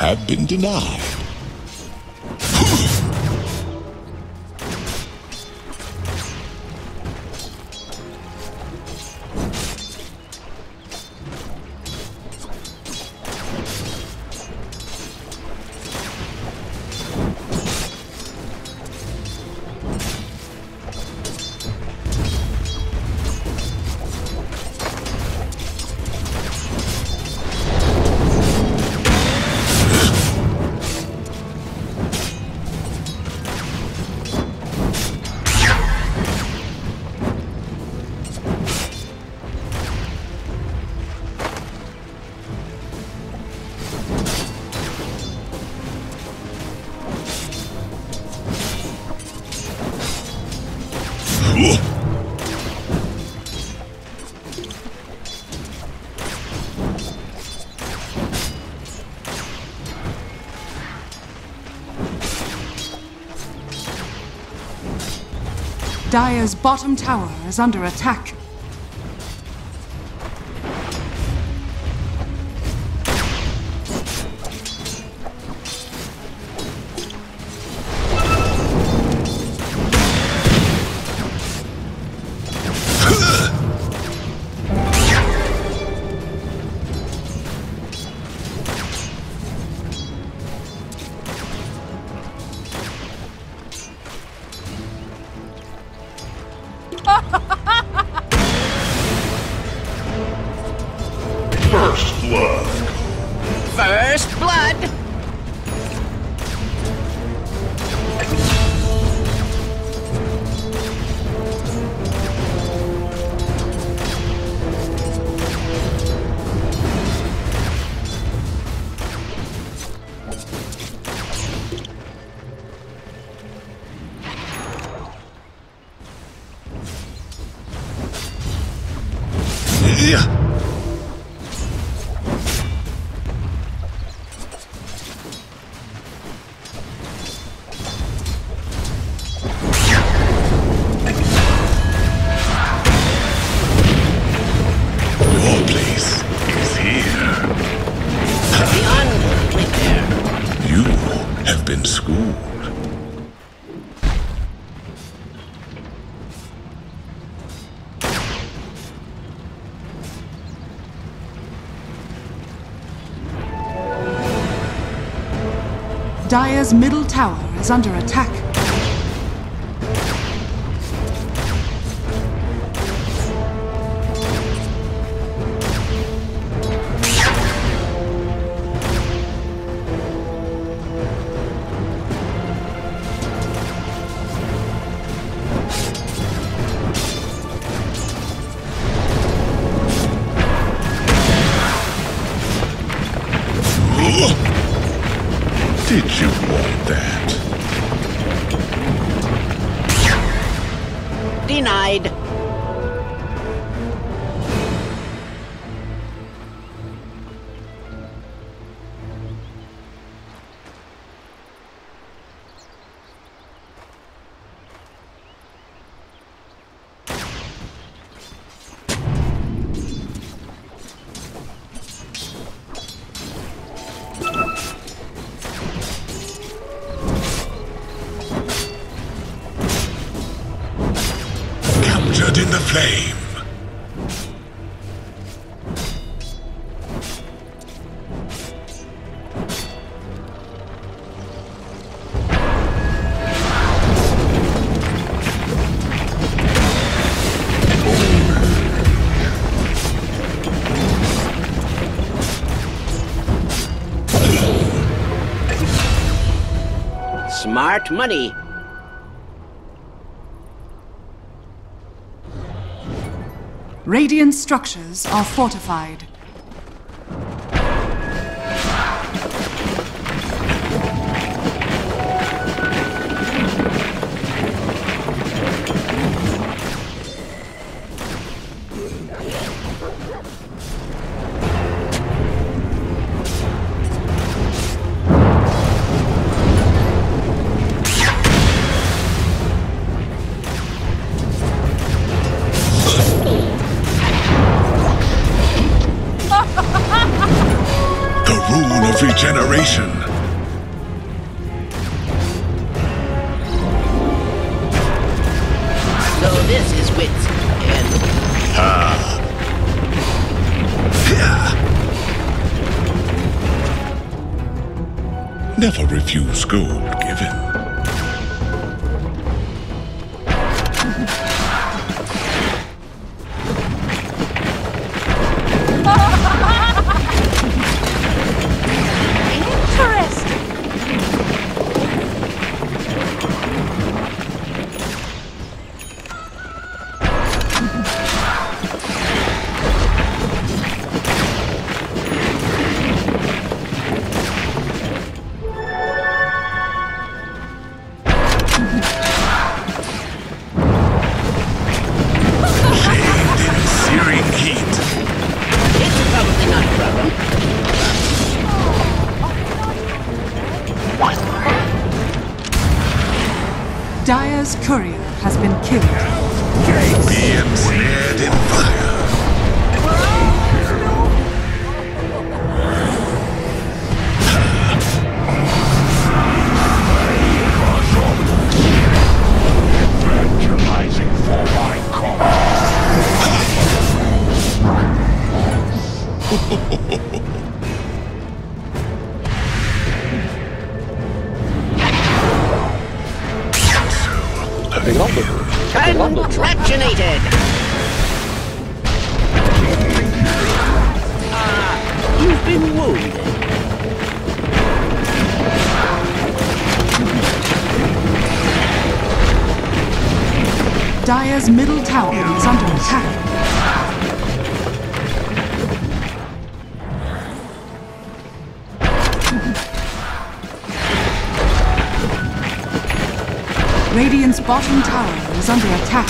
have been denied. Dire's bottom tower is under attack. First blood. First blood! Yeah. Your place is here. Beyond there. You have been schooled. Dire's middle tower is under attack. Did you want that? Denied. Captured in the flame. Smart money. Radiant structures are fortified. wits' end. Never refuse gold given. Dire's courier has been killed. Be ensnared in fire. Evangelizing for my Congratulated! You've been wounded. Dire's middle tower is under attack. Radiant's bottom tower is under attack.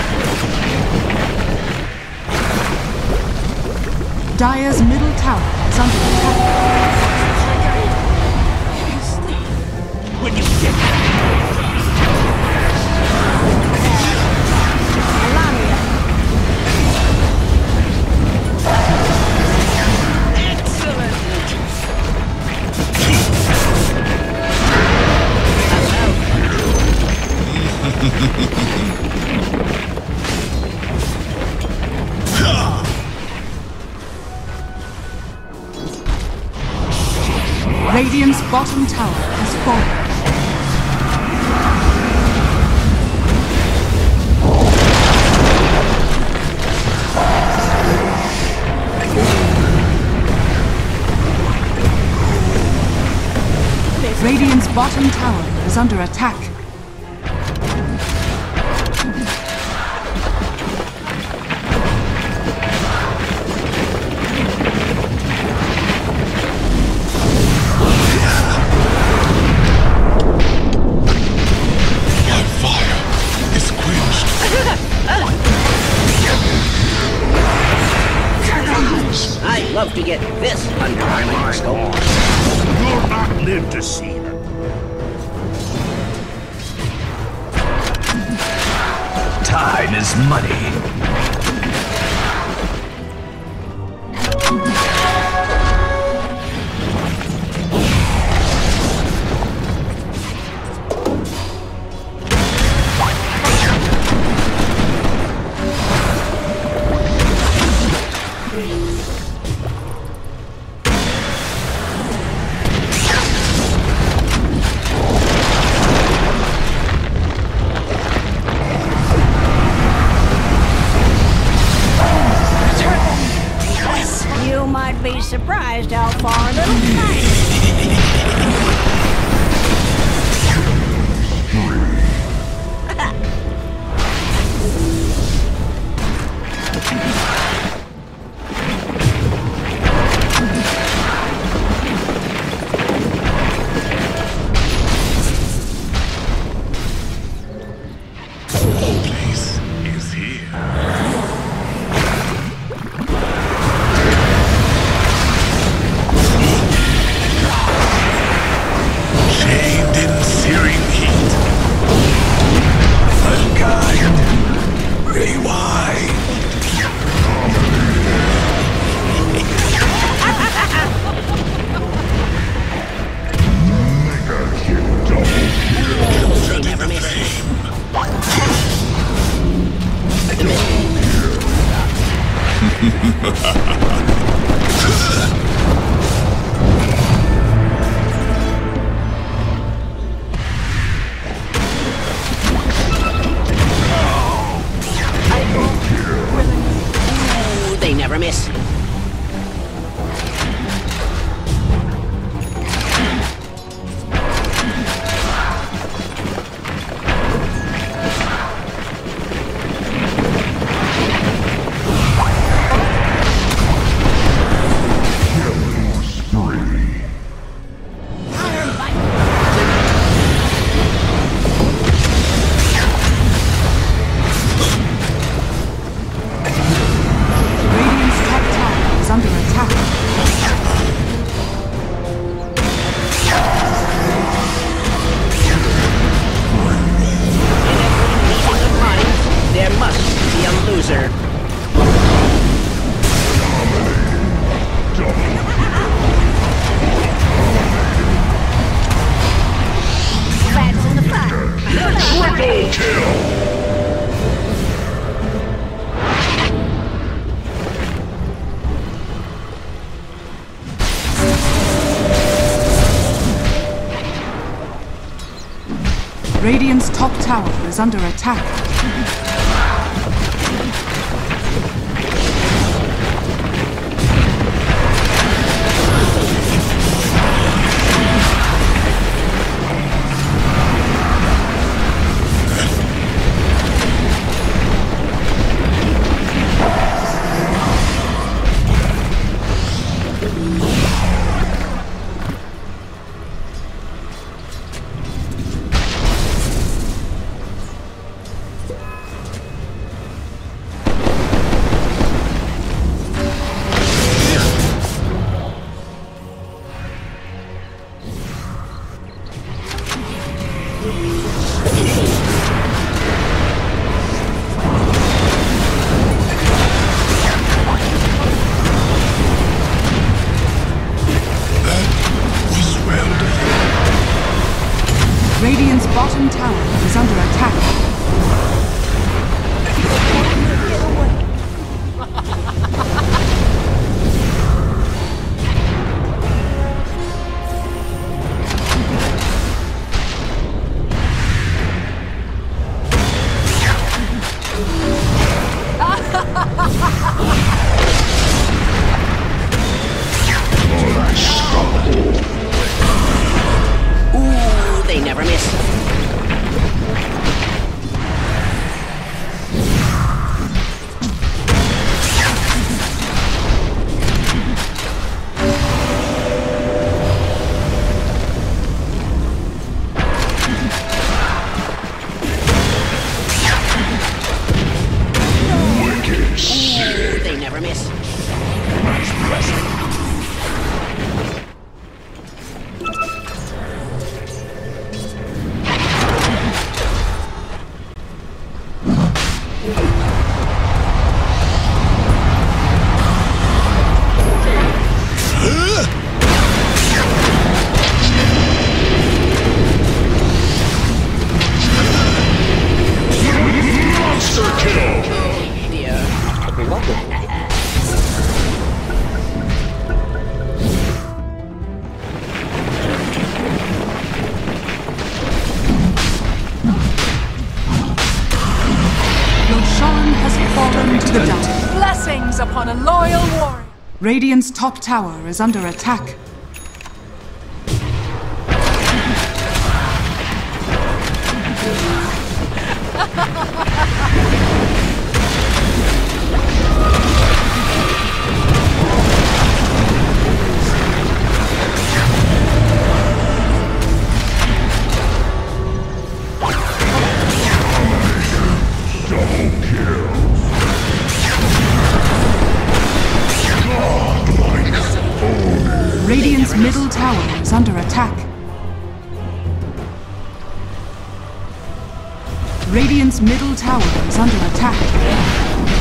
Dire's middle tower is under attack. When you get Radiant's bottom tower has fallen. Radiant's bottom tower is under attack. I'd love to get this under my microscope. You'll not live to see them. Time is money. Ooh, they never miss. Radiant's top tower is under attack. There must be a loser. Rats in the fire. Triple kill! Radiant's top tower is under attack. Radiant's bottom tower is under attack. Ooh, they never miss. Ooh, they never miss. Monster kill! Dear. Roshan has fallen to the dark. Blessings upon a loyal warrior. Radiant's top tower is under attack. Radiant's middle tower is under attack. Radiant's middle tower is under attack.